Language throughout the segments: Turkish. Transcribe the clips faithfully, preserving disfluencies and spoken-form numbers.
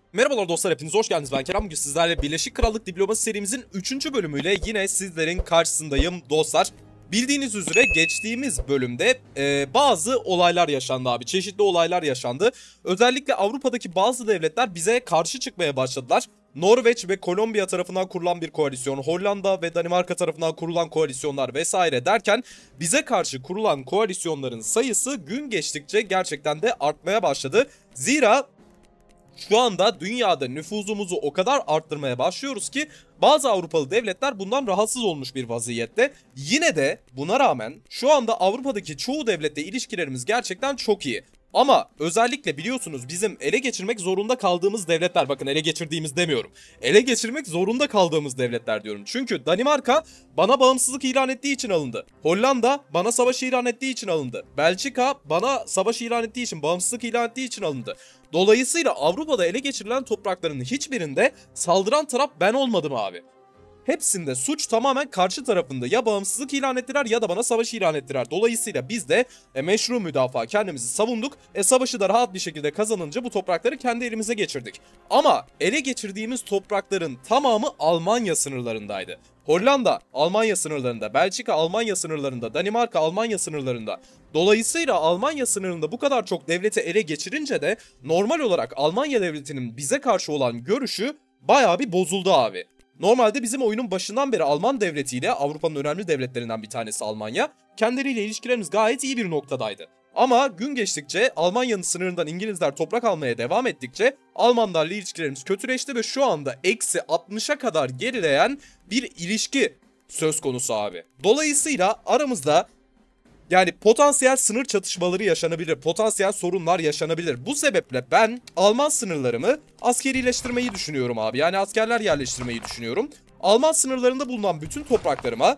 Merhabalar dostlar, hepiniz hoş geldiniz. Ben Kerem. Bugün sizlerle Birleşik Krallık Diplomasi serimizin üçüncü bölümüyle yine sizlerin karşısındayım dostlar. Bildiğiniz üzere geçtiğimiz bölümde e, bazı olaylar yaşandı abi. Çeşitli olaylar yaşandı. Özellikle Avrupa'daki bazı devletler bize karşı çıkmaya başladılar. Norveç ve Kolombiya tarafından kurulan bir koalisyon, Hollanda ve Danimarka tarafından kurulan koalisyonlar vesaire derken bize karşı kurulan koalisyonların sayısı gün geçtikçe gerçekten de artmaya başladı. Zira şu anda dünyada nüfuzumuzu o kadar arttırmaya başlıyoruz ki bazı Avrupalı devletler bundan rahatsız olmuş bir vaziyette. Yine de buna rağmen şu anda Avrupa'daki çoğu devletle ilişkilerimiz gerçekten çok iyi. Ama özellikle biliyorsunuz bizim ele geçirmek zorunda kaldığımız devletler, bakın ele geçirdiğimiz demiyorum. Ele geçirmek zorunda kaldığımız devletler diyorum. Çünkü Danimarka bana bağımsızlık ilan ettiği için alındı. Hollanda bana savaş ilan ettiği için alındı. Belçika bana savaş ilan ettiği için, bağımsızlık ilan ettiği için alındı. Dolayısıyla Avrupa'da ele geçirilen toprakların hiçbirinde saldıran taraf ben olmadım abi. Hepsinde suç tamamen karşı tarafında, ya bağımsızlık ilan ettiler ya da bana savaşı ilan ettiler. Dolayısıyla biz de e, meşru müdafaa kendimizi savunduk. E, savaşı da rahat bir şekilde kazanınca bu toprakları kendi elimize geçirdik. Ama ele geçirdiğimiz toprakların tamamı Almanya sınırlarındaydı. Hollanda Almanya sınırlarında, Belçika Almanya sınırlarında, Danimarka Almanya sınırlarında. Dolayısıyla Almanya sınırında bu kadar çok devleti ele geçirince de normal olarak Almanya devletinin bize karşı olan görüşü bayağı bir bozuldu abi. Normalde bizim oyunun başından beri Alman devletiyle, Avrupa'nın önemli devletlerinden bir tanesi Almanya, kendileriyle ilişkilerimiz gayet iyi bir noktadaydı. Ama gün geçtikçe, Almanya'nın sınırından İngilizler toprak almaya devam ettikçe Almanlarla ilişkilerimiz kötüleşti ve şu anda eksi altmışa kadar gerileyen bir ilişki söz konusu abi. Dolayısıyla aramızda yani potansiyel sınır çatışmaları yaşanabilir, potansiyel sorunlar yaşanabilir. Bu sebeple ben Alman sınırlarımı askerileştirmeyi düşünüyorum abi. Yani askerler yerleştirmeyi düşünüyorum. Alman sınırlarında bulunan bütün topraklarıma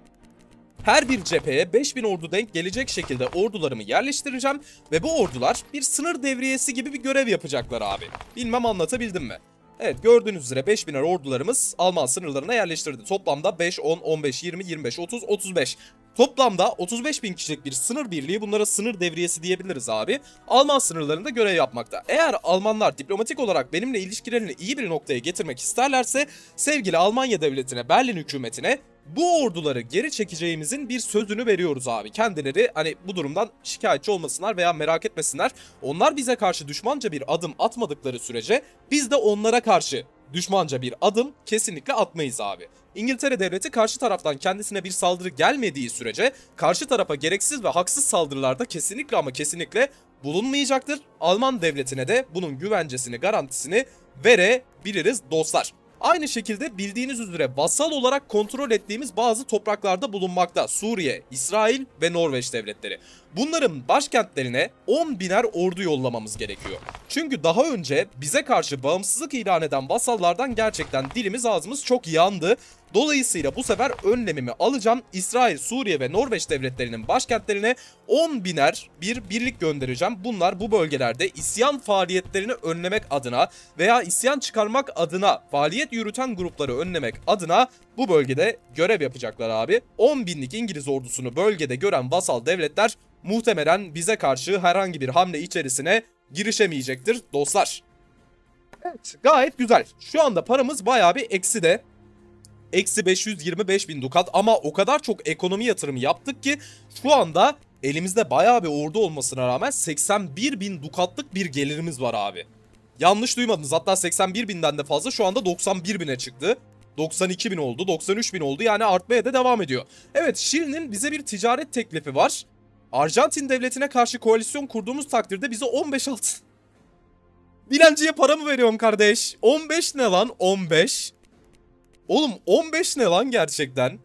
her bir cepheye beş bin ordu denk gelecek şekilde ordularımı yerleştireceğim. Ve bu ordular bir sınır devriyesi gibi bir görev yapacaklar abi. Bilmem anlatabildim mi? Evet, gördüğünüz üzere beş biner ordularımız Alman sınırlarına yerleştirildi. Toplamda beş, on, on beş, yirmi, yirmi beş, otuz, otuz beş. Toplamda otuz beş bin kişilik bir sınır birliği, bunlara sınır devriyesi diyebiliriz abi, Alman sınırlarında görev yapmakta. Eğer Almanlar diplomatik olarak benimle ilişkilerini iyi bir noktaya getirmek isterlerse sevgili Almanya devletine, Berlin hükümetine bu orduları geri çekeceğimizin bir sözünü veriyoruz abi. Kendileri hani bu durumdan şikayetçi olmasınlar veya merak etmesinler. Onlar bize karşı düşmanca bir adım atmadıkları sürece biz de onlara karşı düşmanca bir adım kesinlikle atmayız abi. İngiltere devleti karşı taraftan kendisine bir saldırı gelmediği sürece karşı tarafa gereksiz ve haksız saldırılarda kesinlikle ama kesinlikle bulunmayacaktır. Alman devletine de bunun güvencesini, garantisini verebiliriz dostlar. Aynı şekilde bildiğiniz üzere vasal olarak kontrol ettiğimiz bazı topraklarda bulunmakta Suriye, İsrail ve Norveç devletleri. Bunların başkentlerine on biner ordu yollamamız gerekiyor. Çünkü daha önce bize karşı bağımsızlık ilan eden vasallardan gerçekten dilimiz ağzımız çok yandı. Dolayısıyla bu sefer önlemimi alacağım. İsrail, Suriye ve Norveç devletlerinin başkentlerine on biner bir birlik göndereceğim. Bunlar bu bölgelerde isyan faaliyetlerini önlemek adına veya isyan çıkarmak adına faaliyet yürüten grupları önlemek adına bu bölgede görev yapacaklar abi. on binlik İngiliz ordusunu bölgede gören vasal devletler muhtemelen bize karşı herhangi bir hamle içerisine girişemeyecektir dostlar. Evet, gayet güzel. Şu anda paramız bayağı bir eksi de. Eksi beş yüz yirmi beş bin dukat, ama o kadar çok ekonomi yatırımı yaptık ki şu anda elimizde bayağı bir ordu olmasına rağmen seksen bir bin dukatlık bir gelirimiz var abi. Yanlış duymadınız, hatta seksen bir binden de fazla, şu anda doksan bir bine çıktı. doksan iki bin oldu, doksan üç bin oldu, yani artmaya da devam ediyor. Evet, Şili'nin bize bir ticaret teklifi var. Arjantin devletine karşı koalisyon kurduğumuz takdirde bize on beş altın. Dilenciye para mı veriyorsun kardeş? on beş ne lan? on beş. Oğlum on beş ne lan gerçekten?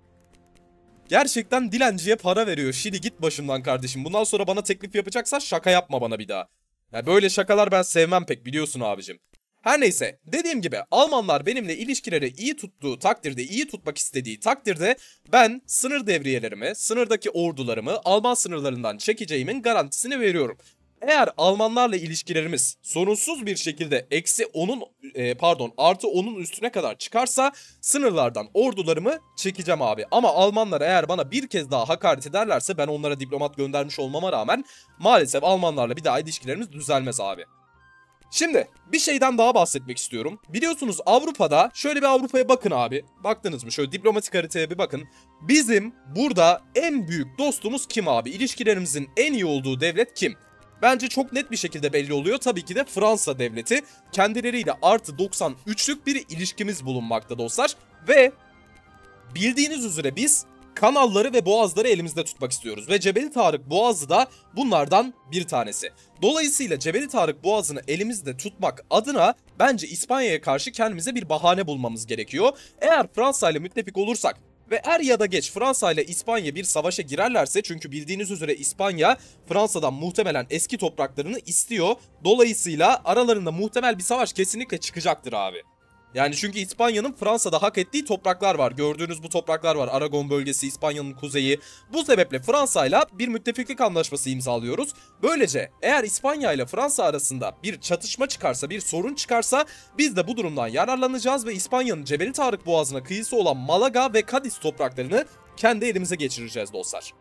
Gerçekten dilenciye para veriyor. Şili, git başımdan kardeşim. Bundan sonra bana teklif yapacaksan şaka yapma bana bir daha. Ya böyle şakalar ben sevmem pek, biliyorsun abicim. Her neyse, dediğim gibi Almanlar benimle ilişkileri iyi tuttuğu takdirde, iyi tutmak istediği takdirde ben sınır devriyelerimi, sınırdaki ordularımı Alman sınırlarından çekeceğimin garantisini veriyorum. Eğer Almanlarla ilişkilerimiz sorunsuz bir şekilde eksi onun e, pardon artı onun üstüne kadar çıkarsa sınırlardan ordularımı çekeceğim abi. Ama Almanlar eğer bana bir kez daha hakaret ederlerse, ben onlara diplomat göndermiş olmama rağmen maalesef Almanlarla bir daha ilişkilerimiz düzelmez abi. Şimdi bir şeyden daha bahsetmek istiyorum. Biliyorsunuz Avrupa'da, şöyle bir Avrupa'ya bakın abi. Baktınız mı? Şöyle diplomatik haritaya bir bakın. Bizim burada en büyük dostumuz kim abi? İlişkilerimizin en iyi olduğu devlet kim? Bence çok net bir şekilde belli oluyor. Tabii ki de Fransa devleti. Kendileriyle artı doksan üçlük bir ilişkimiz bulunmakta dostlar. Ve bildiğiniz üzere biz kanalları ve boğazları elimizde tutmak istiyoruz. Ve Cebeli Tarık Boğazı da bunlardan bir tanesi. Dolayısıyla Cebeli Tarık Boğazı'nı elimizde tutmak adına bence İspanya'ya karşı kendimize bir bahane bulmamız gerekiyor. Eğer Fransa ile müttefik olursak ve er ya da geç Fransa ile İspanya bir savaşa girerlerse, çünkü bildiğiniz üzere İspanya Fransa'dan muhtemelen eski topraklarını istiyor. Dolayısıyla aralarında muhtemel bir savaş kesinlikle çıkacaktır abi. Yani çünkü İspanya'nın Fransa'da hak ettiği topraklar var. Gördüğünüz bu topraklar var. Aragon bölgesi, İspanya'nın kuzeyi. Bu sebeple Fransa'yla bir müttefiklik anlaşması imzalıyoruz. Böylece eğer İspanya ile Fransa arasında bir çatışma çıkarsa, bir sorun çıkarsa biz de bu durumdan yararlanacağız ve İspanya'nın Cebeli Tarık Boğazı'na kıyısı olan Malaga ve Cadiz topraklarını kendi elimize geçireceğiz dostlar.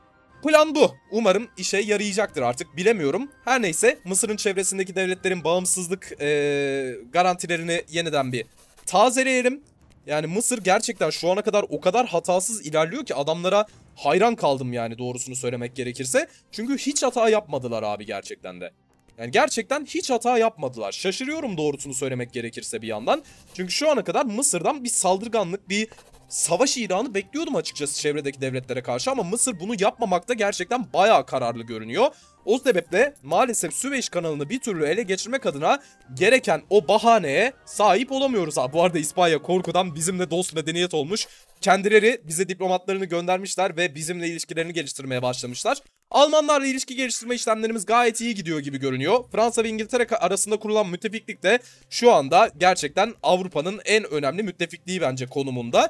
Plan bu. Umarım işe yarayacaktır artık, bilemiyorum. Her neyse, Mısır'ın çevresindeki devletlerin bağımsızlık ee, garantilerini yeniden bir tazeleyelim. Yani Mısır gerçekten şu ana kadar o kadar hatasız ilerliyor ki adamlara hayran kaldım yani, doğrusunu söylemek gerekirse. Çünkü hiç hata yapmadılar abi gerçekten de. Yani gerçekten hiç hata yapmadılar. Şaşırıyorum doğrusunu söylemek gerekirse bir yandan. Çünkü şu ana kadar Mısır'dan bir saldırganlık, bir savaş ilanı bekliyordum açıkçası çevredeki devletlere karşı, ama Mısır bunu yapmamakta gerçekten bayağı kararlı görünüyor. O sebeple maalesef Süveyş kanalını bir türlü ele geçirmek adına gereken o bahaneye sahip olamıyoruz abi. Bu arada İspanya korkudan bizimle dost medeniyet olmuş. Kendileri bize diplomatlarını göndermişler ve bizimle ilişkilerini geliştirmeye başlamışlar. Almanlarla ilişki geliştirme işlemlerimiz gayet iyi gidiyor gibi görünüyor. Fransa ve İngiltere arasında kurulan müttefiklik de şu anda gerçekten Avrupa'nın en önemli müttefikliği bence konumunda.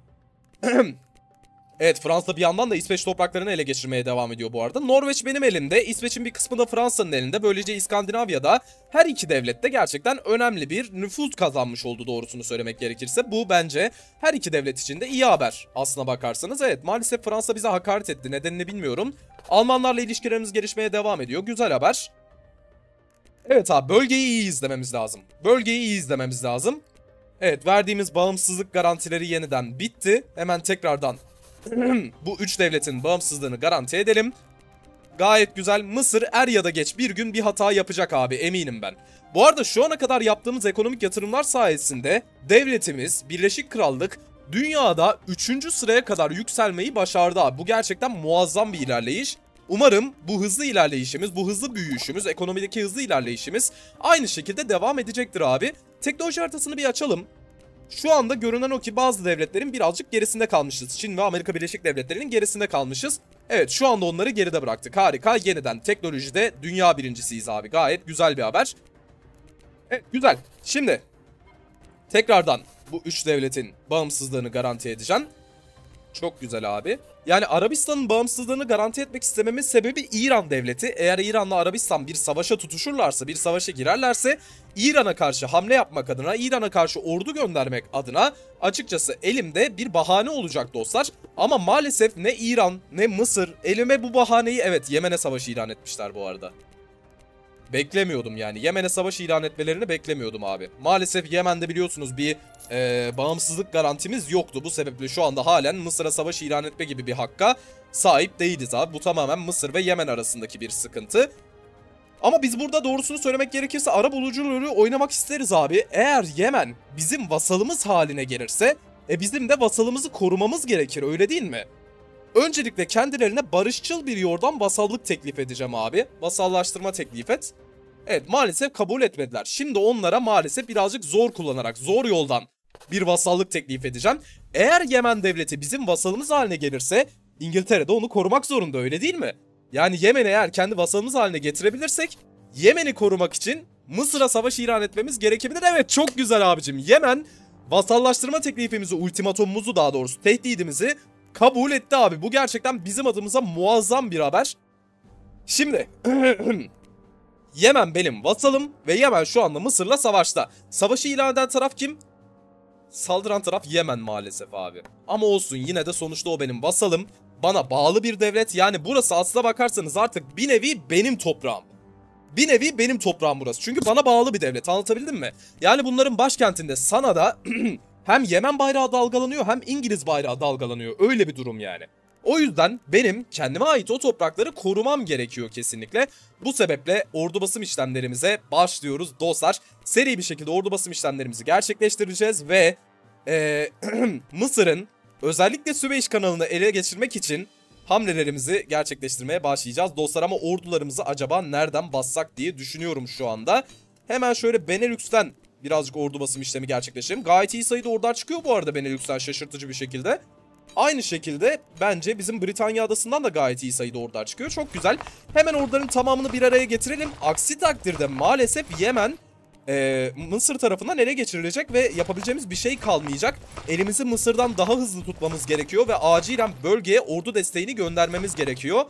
Evet, Fransa bir yandan da İsveç topraklarını ele geçirmeye devam ediyor bu arada. Norveç benim elimde, İsveç'in bir kısmı da Fransa'nın elinde. Böylece İskandinavya'da her iki devlet de gerçekten önemli bir nüfuz kazanmış oldu doğrusunu söylemek gerekirse. Bu bence her iki devlet için de iyi haber aslına bakarsanız. Evet, maalesef Fransa bize hakaret etti, nedenini bilmiyorum. Almanlarla ilişkilerimiz gelişmeye devam ediyor, güzel haber. Evet abi, bölgeyi iyi izlememiz lazım. Bölgeyi iyi izlememiz lazım. Evet, verdiğimiz bağımsızlık garantileri yeniden bitti. Hemen tekrardan bu üç devletin bağımsızlığını garanti edelim. Gayet güzel. Mısır er ya da geç bir gün bir hata yapacak abi, eminim ben. Bu arada şu ana kadar yaptığımız ekonomik yatırımlar sayesinde devletimiz, Birleşik Krallık, dünyada üçüncü sıraya kadar yükselmeyi başardı abi. Bu gerçekten muazzam bir ilerleyiş. Umarım bu hızlı ilerleyişimiz, bu hızlı büyüyüşümüz, ekonomideki hızlı ilerleyişimiz aynı şekilde devam edecektir abi. Teknoloji haritasını bir açalım. Şu anda görünen o ki bazı devletlerin birazcık gerisinde kalmışız. Çin ve Amerika Birleşik Devletleri'nin gerisinde kalmışız. Evet, şu anda onları geride bıraktık. Harika, yeniden teknolojide dünya birincisiyiz abi. Gayet güzel bir haber. Evet, güzel. Şimdi tekrardan bu üç devletin bağımsızlığını garanti edeceğim. Çok güzel abi. Yani Arabistan'ın bağımsızlığını garanti etmek istememin sebebi İran devleti. Eğer İran'la Arabistan bir savaşa tutuşurlarsa, bir savaşa girerlerse İran'a karşı hamle yapmak adına, İran'a karşı ordu göndermek adına açıkçası elimde bir bahane olacak dostlar. Ama maalesef ne İran ne Mısır elime bu bahaneyi, evet, Yemen'e savaşı ilan etmişler bu arada. Beklemiyordum yani. Yemen'e savaş ilan etmelerini beklemiyordum abi. Maalesef Yemen'de biliyorsunuz bir e, bağımsızlık garantimiz yoktu. Bu sebeple şu anda halen Mısır'a savaş ilan etme gibi bir hakka sahip değiliz abi. Bu tamamen Mısır ve Yemen arasındaki bir sıkıntı. Ama biz burada doğrusunu söylemek gerekirse ara bulucu rolü oynamak isteriz abi. Eğer Yemen bizim vasalımız haline gelirse e bizim de vasalımızı korumamız gerekir, öyle değil mi? Öncelikle kendilerine barışçıl bir yoldan vasallık teklif edeceğim abi. Vasallaştırma teklif et. Evet, maalesef kabul etmediler. Şimdi onlara maalesef birazcık zor kullanarak, zor yoldan bir vasallık teklif edeceğim. Eğer Yemen devleti bizim vasalımız haline gelirse İngiltere de onu korumak zorunda, öyle değil mi? Yani Yemen'i eğer kendi vasalımız haline getirebilirsek Yemen'i korumak için Mısır'a savaş ilan etmemiz gerekebilir. Evet, çok güzel abicim. Yemen vasallaştırma teklifimizi, ultimatomumuzu, daha doğrusu tehdidimizi kabul etti abi. Bu gerçekten bizim adımıza muazzam bir haber. Şimdi Yemen benim vasalım ve Yemen şu anda Mısır'la savaşta. Savaşı ilan eden taraf kim? Saldıran taraf Yemen maalesef abi. Ama olsun, yine de sonuçta o benim vasalım. Bana bağlı bir devlet. Yani burası aslına bakarsanız artık bir nevi benim toprağım. bir nevi benim toprağım burası. Çünkü bana bağlı bir devlet, anlatabildim mi? Yani bunların başkentinde Sana'da hem Yemen bayrağı dalgalanıyor hem İngiliz bayrağı dalgalanıyor. Öyle bir durum yani. O yüzden benim kendime ait o toprakları korumam gerekiyor kesinlikle. Bu sebeple ordu basım işlemlerimize başlıyoruz dostlar. Seri bir şekilde ordu basım işlemlerimizi gerçekleştireceğiz ve ee, Mısır'ın özellikle Süveyş kanalını ele geçirmek için hamlelerimizi gerçekleştirmeye başlayacağız dostlar. Ama ordularımızı acaba nereden bassak diye düşünüyorum şu anda. Hemen şöyle Benelüks'ten birazcık ordu basım işlemi gerçekleştirelim. Gayet iyi sayıda ordular çıkıyor bu arada Benelüks'ten, şaşırtıcı bir şekilde. Aynı şekilde bence bizim Britanya adasından da gayet iyi sayıda ordular çıkıyor. Çok güzel. Hemen orduların tamamını bir araya getirelim. Aksi takdirde maalesef Yemen e, Mısır tarafından ele geçirilecek ve yapabileceğimiz bir şey kalmayacak. Elimizi Mısır'dan daha hızlı tutmamız gerekiyor ve acilen bölgeye ordu desteğini göndermemiz gerekiyor.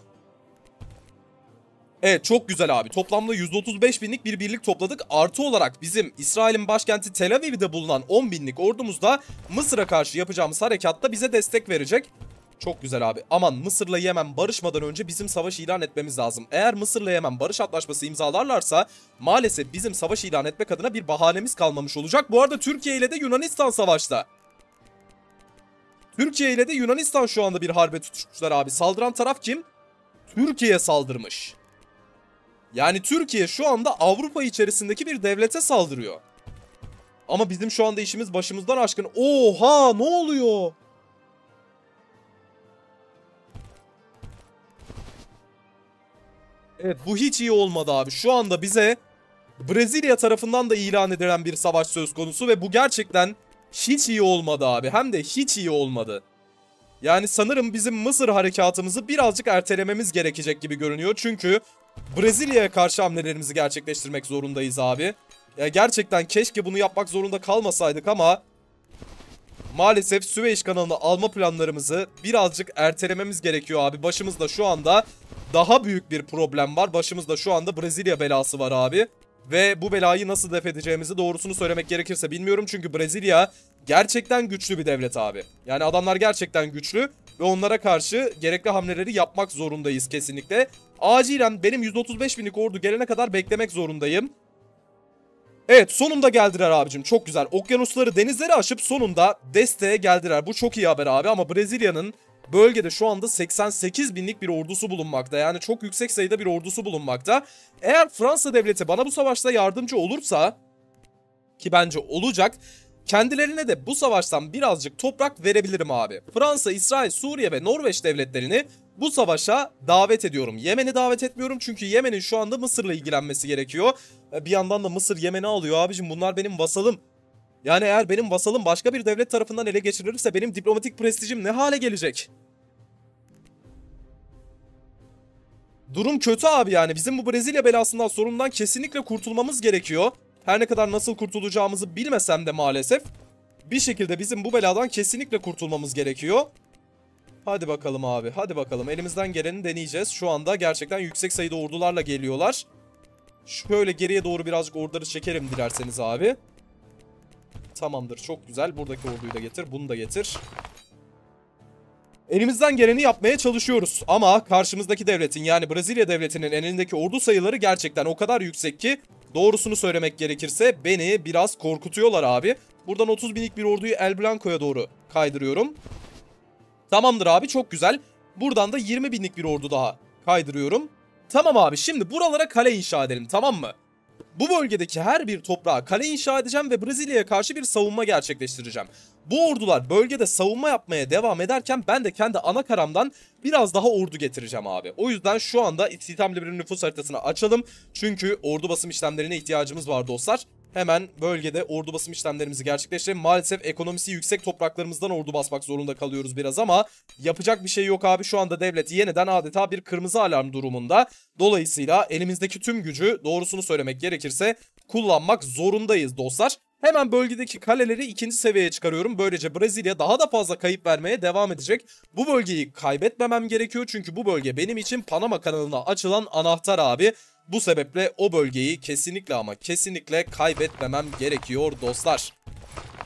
Evet, çok güzel abi. Toplamda yüz otuz beş binlik bir birlik topladık. Artı olarak bizim İsrail'in başkenti Tel Aviv'de bulunan on binlik ordumuz da Mısır'a karşı yapacağımız harekatta bize destek verecek. Çok güzel abi. Aman, Mısır'la Yemen barışmadan önce bizim savaş ilan etmemiz lazım. Eğer Mısır'la Yemen barış antlaşması imzalarlarsa maalesef bizim savaş ilan etmek adına bir bahanemiz kalmamış olacak. Bu arada Türkiye ile de Yunanistan savaşta. Türkiye ile de Yunanistan şu anda bir harbe tutuşmuşlar abi. Saldıran taraf kim? Türkiye saldırmış. Yani Türkiye şu anda Avrupa içerisindeki bir devlete saldırıyor. Ama bizim şu anda işimiz başımızdan aşkın. Oha, ne oluyor? Evet, bu hiç iyi olmadı abi. Şu anda bize Brezilya tarafından da ilan edilen bir savaş söz konusu ve bu gerçekten hiç iyi olmadı abi. Hem de hiç iyi olmadı. Yani sanırım bizim Mısır harekatımızı birazcık ertelememiz gerekecek gibi görünüyor. Çünkü Brezilya'ya karşı hamlelerimizi gerçekleştirmek zorundayız abi. Ya gerçekten keşke bunu yapmak zorunda kalmasaydık ama maalesef Süveyş kanalını alma planlarımızı birazcık ertelememiz gerekiyor abi. Başımızda şu anda daha büyük bir problem var. Başımızda şu anda Brezilya belası var abi. Ve bu belayı nasıl def edeceğimizi doğrusunu söylemek gerekirse bilmiyorum. Çünkü Brezilya gerçekten güçlü bir devlet abi. Yani adamlar gerçekten güçlü ve onlara karşı gerekli hamleleri yapmak zorundayız kesinlikle. Acilen benim yüz otuz beş binlik ordu gelene kadar beklemek zorundayım. Evet, sonunda geldiler abicim, çok güzel. Okyanusları, denizleri aşıp sonunda desteğe geldiler. Bu çok iyi haber abi ama Brezilya'nın bölgede şu anda seksen sekiz binlik bir ordusu bulunmakta. Yani çok yüksek sayıda bir ordusu bulunmakta. Eğer Fransa devleti bana bu savaşta yardımcı olursa, ki bence olacak, kendilerine de bu savaştan birazcık toprak verebilirim abi. Fransa, İsrail, Suriye ve Norveç devletlerini bu savaşa davet ediyorum. Yemen'i davet etmiyorum çünkü Yemen'in şu anda Mısır'la ilgilenmesi gerekiyor. Bir yandan da Mısır Yemen'i alıyor abicim, bunlar benim vasalım. Yani eğer benim vasalım başka bir devlet tarafından ele geçirilirse benim diplomatik prestijim ne hale gelecek? Durum kötü abi yani. Bizim bu Brezilya belasından, sorundan kesinlikle kurtulmamız gerekiyor. Her ne kadar nasıl kurtulacağımızı bilmesem de maalesef bir şekilde bizim bu beladan kesinlikle kurtulmamız gerekiyor. Hadi bakalım abi, hadi bakalım. Elimizden geleni deneyeceğiz. Şu anda gerçekten yüksek sayıda ordularla geliyorlar. Şöyle geriye doğru birazcık orduları çekerim dilerseniz abi. Tamamdır, çok güzel. Buradaki orduyu da getir, bunu da getir. Elimizden geleni yapmaya çalışıyoruz. Ama karşımızdaki devletin, yani Brezilya devletinin elindeki ordu sayıları gerçekten o kadar yüksek ki doğrusunu söylemek gerekirse beni biraz korkutuyorlar abi. Buradan otuz binlik bir orduyu El Blanco'ya doğru kaydırıyorum. Tamamdır abi, çok güzel. Buradan da yirmi binlik bir ordu daha kaydırıyorum. Tamam abi, şimdi buralara kale inşa edelim, tamam mı? Bu bölgedeki her bir toprağa kale inşa edeceğim ve Brezilya'ya karşı bir savunma gerçekleştireceğim. Bu ordular bölgede savunma yapmaya devam ederken ben de kendi ana karamdan biraz daha ordu getireceğim abi. O yüzden şu anda istihdamlı bir nüfus haritasını açalım. Çünkü ordu basım işlemlerine ihtiyacımız var dostlar. Hemen bölgede ordu basım işlemlerimizi gerçekleştirelim. Maalesef ekonomisi yüksek topraklarımızdan ordu basmak zorunda kalıyoruz biraz ama yapacak bir şey yok abi. Şu anda devlet yeniden adeta bir kırmızı alarm durumunda. Dolayısıyla elimizdeki tüm gücü, doğrusunu söylemek gerekirse, kullanmak zorundayız dostlar. Hemen bölgedeki kaleleri ikinci seviyeye çıkarıyorum. Böylece Brezilya daha da fazla kayıp vermeye devam edecek. Bu bölgeyi kaybetmemem gerekiyor çünkü bu bölge benim için Panama kanalına açılan anahtar abi. Bu sebeple o bölgeyi kesinlikle ama kesinlikle kaybetmemem gerekiyor dostlar.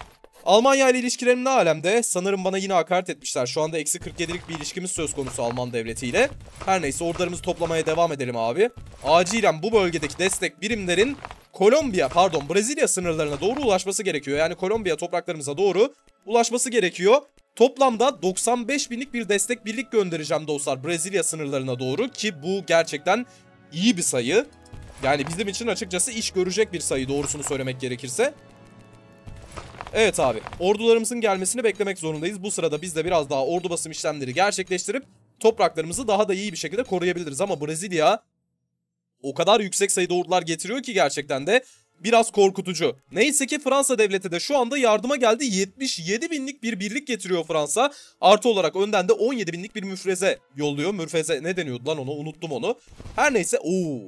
Almanya ile ilişkilerim ne alemde? Sanırım bana yine hakaret etmişler. Şu anda eksi kırk yedilik bir ilişkimiz söz konusu Alman devletiyle. Her neyse ordularımızı toplamaya devam edelim abi. Acilen bu bölgedeki destek birimlerin Kolombiya pardon Brezilya sınırlarına doğru ulaşması gerekiyor. Yani Kolombiya topraklarımıza doğru ulaşması gerekiyor. Toplamda doksan beş binlik bir destek birlik göndereceğim dostlar Brezilya sınırlarına doğru ki bu gerçekten iyi bir sayı. Yani bizim için açıkçası iş görecek bir sayı doğrusunu söylemek gerekirse. Evet abi, ordularımızın gelmesini beklemek zorundayız. Bu sırada biz de biraz daha ordu basım işlemleri gerçekleştirip topraklarımızı daha da iyi bir şekilde koruyabiliriz. Ama Brezilya o kadar yüksek sayıda ordular getiriyor ki gerçekten de biraz korkutucu. Neyse ki Fransa devleti de şu anda yardıma geldi. yetmiş yedi binlik bir birlik getiriyor Fransa. Artı olarak önden de on yedi binlik bir müfreze yolluyor. Müfreze ne deniyordu lan onu, unuttum onu. Her neyse ooo.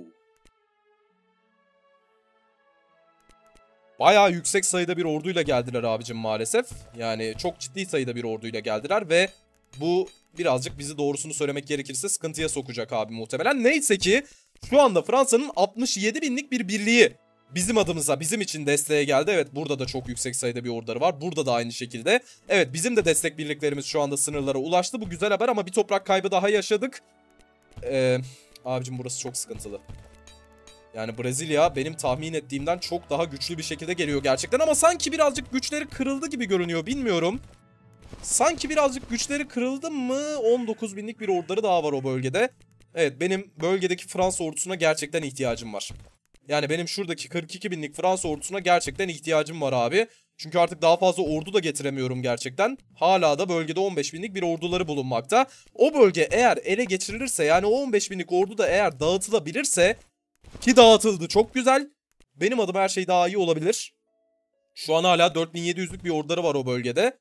Bayağı yüksek sayıda bir orduyla geldiler abicim maalesef. Yani çok ciddi sayıda bir orduyla geldiler ve bu birazcık bizi doğrusunu söylemek gerekirse sıkıntıya sokacak abi muhtemelen. Neyse ki şu anda Fransa'nın altmış yedi binlik bir birliği bizim adımıza, bizim için desteğe geldi. Evet, burada da çok yüksek sayıda bir orduları var. Burada da aynı şekilde. Evet, bizim de destek birliklerimiz şu anda sınırlara ulaştı. Bu güzel haber ama bir toprak kaybı daha yaşadık. Ee, abicim burası çok sıkıntılı. Yani Brezilya benim tahmin ettiğimden çok daha güçlü bir şekilde geliyor gerçekten. Ama sanki birazcık güçleri kırıldı gibi görünüyor, bilmiyorum. Sanki birazcık güçleri kırıldı mı? on dokuz binlik bir orduları daha var o bölgede. Evet, benim bölgedeki Fransa ordusuna gerçekten ihtiyacım var. Yani benim şuradaki kırk iki binlik Fransa ordusuna gerçekten ihtiyacım var abi. Çünkü artık daha fazla ordu da getiremiyorum gerçekten. Hala da bölgede on beş binlik bir orduları bulunmakta. O bölge eğer ele geçirilirse, yani o on beş binlik ordu da eğer dağıtılabilirse, ki dağıtıldı, çok güzel. Benim adıma her şey daha iyi olabilir. Şu an hala dört bin yedi yüzlük bir orduları var o bölgede.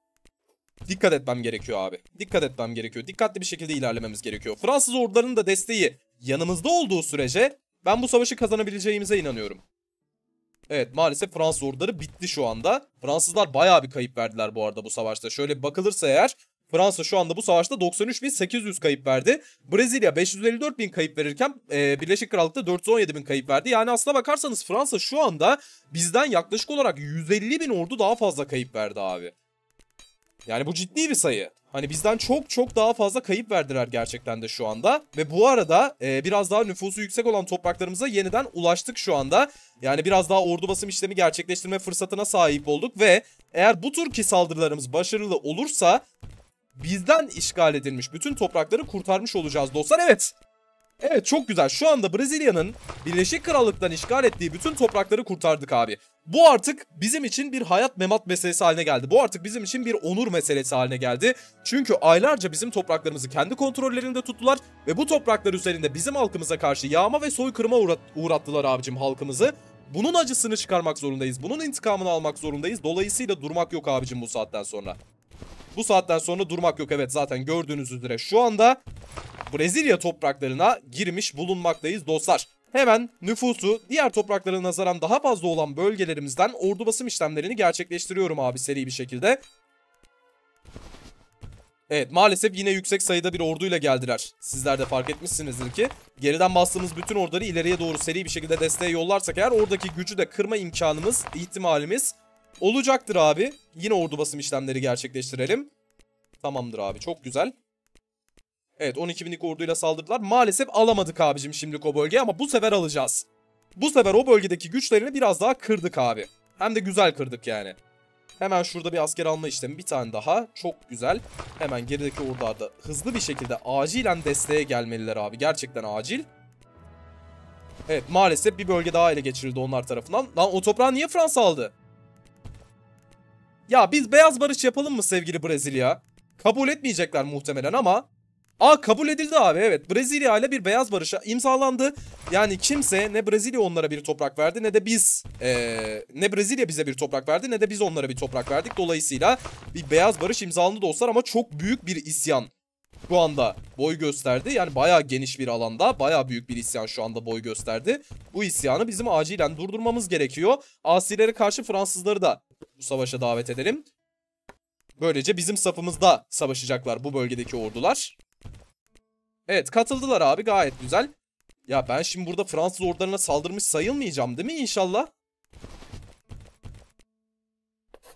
Dikkat etmem gerekiyor abi. Dikkat etmem gerekiyor. Dikkatli bir şekilde ilerlememiz gerekiyor. Fransız ordularının da desteği yanımızda olduğu sürece ben bu savaşı kazanabileceğimize inanıyorum. Evet, maalesef Fransız orduları bitti şu anda. Fransızlar bayağı bir kayıp verdiler bu arada bu savaşta. Şöyle bir bakılırsa eğer Fransa şu anda bu savaşta doksan üç bin sekiz yüz kayıp verdi. Brezilya beş yüz elli dört bin kayıp verirken e, Birleşik Krallık'ta dört yüz on yedi bin kayıp verdi. Yani aslına bakarsanız Fransa şu anda bizden yaklaşık olarak yüz elli bin ordu daha fazla kayıp verdi abi. Yani bu ciddi bir sayı. Hani bizden çok çok daha fazla kayıp verdiler gerçekten de şu anda. Ve bu arada e, biraz daha nüfusu yüksek olan topraklarımıza yeniden ulaştık şu anda. Yani biraz daha ordu basım işlemi gerçekleştirme fırsatına sahip olduk. Ve eğer bu turki saldırılarımız başarılı olursa bizden işgal edilmiş bütün toprakları kurtarmış olacağız dostlar. Evet. Evet, çok güzel. Şu anda Brezilya'nın Birleşik Krallık'tan işgal ettiği bütün toprakları kurtardık abi. Bu artık bizim için bir hayat memat meselesi haline geldi. Bu artık bizim için bir onur meselesi haline geldi. Çünkü aylarca bizim topraklarımızı kendi kontrollerinde tuttular ve bu topraklar üzerinde bizim halkımıza karşı yağma ve soykırıma uğrat uğrattılar abicim halkımızı. Bunun acısını çıkarmak zorundayız. Bunun intikamını almak zorundayız. Dolayısıyla durmak yok abicim bu saatten sonra. Bu saatten sonra durmak yok. Evet, zaten gördüğünüz üzere şu anda Brezilya topraklarına girmiş bulunmaktayız dostlar. Hemen nüfusu diğer topraklara nazaran daha fazla olan bölgelerimizden ordu basım işlemlerini gerçekleştiriyorum abi seri bir şekilde. Evet, maalesef yine yüksek sayıda bir orduyla geldiler. Sizler de fark etmişsinizdir ki geriden bastığımız bütün orduları ileriye doğru seri bir şekilde desteğe yollarsak eğer oradaki gücü de kırma imkanımız, ihtimalimiz olacaktır abi. Yine ordu basım işlemleri gerçekleştirelim. Tamamdır abi, çok güzel. Evet, on iki binlik orduyla saldırdılar. Maalesef alamadık abicim şimdilik o bölgeyi ama bu sefer alacağız. Bu sefer o bölgedeki güçlerini biraz daha kırdık abi. Hem de güzel kırdık yani. Hemen şurada bir asker alma işlemi, bir tane daha. Çok güzel. Hemen gerideki ordular da hızlı bir şekilde acilen desteğe gelmeliler abi. Gerçekten acil. Evet, maalesef bir bölge daha ele geçirildi onlar tarafından. Lan o toprağı niye Fransa aldı? Ya biz beyaz barış yapalım mı sevgili Brezilya? Kabul etmeyecekler muhtemelen ama... Aa, kabul edildi abi, evet. Brezilya ile bir beyaz barışa imzalandı. Yani kimse, ne Brezilya onlara bir toprak verdi ne de biz ee, ne Brezilya bize bir toprak verdi ne de biz onlara bir toprak verdik. Dolayısıyla bir beyaz barış imzalandı dostlar ama çok büyük bir isyan şu anda boy gösterdi. Yani bayağı geniş bir alanda bayağı büyük bir isyan şu anda boy gösterdi. Bu isyanı bizim acilen durdurmamız gerekiyor. Asilere karşı Fransızları da bu savaşa davet edelim. Böylece bizim safımızda savaşacaklar bu bölgedeki ordular. Evet, katıldılar abi, gayet güzel. Ya ben şimdi burada Fransız ordularına saldırmış sayılmayacağım değil mi inşallah?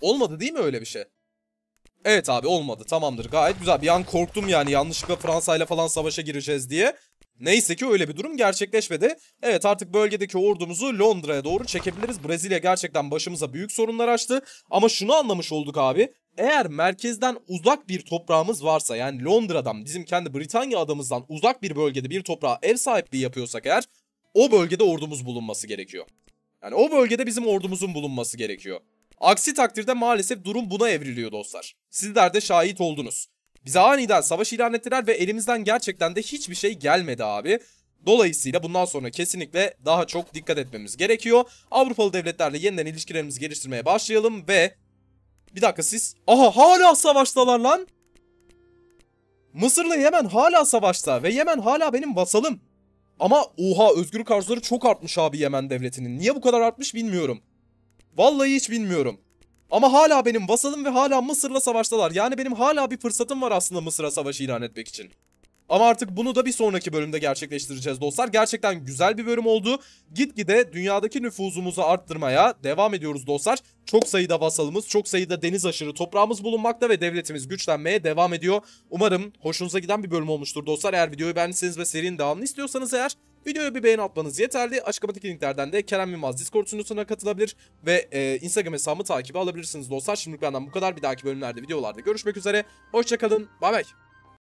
Olmadı değil mi öyle bir şey? Evet abi olmadı, tamamdır, gayet güzel. Bir an korktum yani yanlışlıkla Fransa ile falan savaşa gireceğiz diye. Neyse ki öyle bir durum gerçekleşmedi. Evet, artık bölgedeki ordumuzu Londra'ya doğru çekebiliriz. Brezilya gerçekten başımıza büyük sorunlar açtı. Ama şunu anlamış olduk abi. Eğer merkezden uzak bir toprağımız varsa, yani Londra'dan, bizim kendi Britanya adamızdan uzak bir bölgede bir toprağa ev sahipliği yapıyorsak eğer, o bölgede ordumuz bulunması gerekiyor. Yani o bölgede bizim ordumuzun bulunması gerekiyor. Aksi takdirde maalesef durum buna evriliyor dostlar. Sizler de şahit oldunuz. Bize aniden savaş ilan ettiler ve elimizden gerçekten de hiçbir şey gelmedi abi. Dolayısıyla bundan sonra kesinlikle daha çok dikkat etmemiz gerekiyor. Avrupalı devletlerle yeniden ilişkilerimizi geliştirmeye başlayalım ve... Bir dakika siz... Aha, hala savaştalar lan! Mısır'la Yemen hala savaşta ve Yemen hala benim vasalım. Ama oha, özgürlük arzuları çok artmış abi Yemen devletinin. Niye bu kadar artmış bilmiyorum. Vallahi hiç bilmiyorum. Ama hala benim vasalım ve hala Mısır'la savaştalar. Yani benim hala bir fırsatım var aslında Mısır'a savaşı ilan etmek için. Ama artık bunu da bir sonraki bölümde gerçekleştireceğiz dostlar. Gerçekten güzel bir bölüm oldu. Gitgide dünyadaki nüfuzumuzu arttırmaya devam ediyoruz dostlar. Çok sayıda vasalımız, çok sayıda deniz aşırı toprağımız bulunmakta ve devletimiz güçlenmeye devam ediyor. Umarım hoşunuza giden bir bölüm olmuştur dostlar. Eğer videoyu beğendiyseniz ve serinin devamını istiyorsanız eğer, videoya bir beğeni atmanız yeterli. Açıklamadaki linklerden de Kerem Yılmaz Discord sunucusuna katılabilir ve e, Instagram hesabımı takibi alabilirsiniz dostlar. Şimdilik benden bu kadar. Bir dahaki bölümlerde, videolarda görüşmek üzere. Hoşçakalın. Bay bay.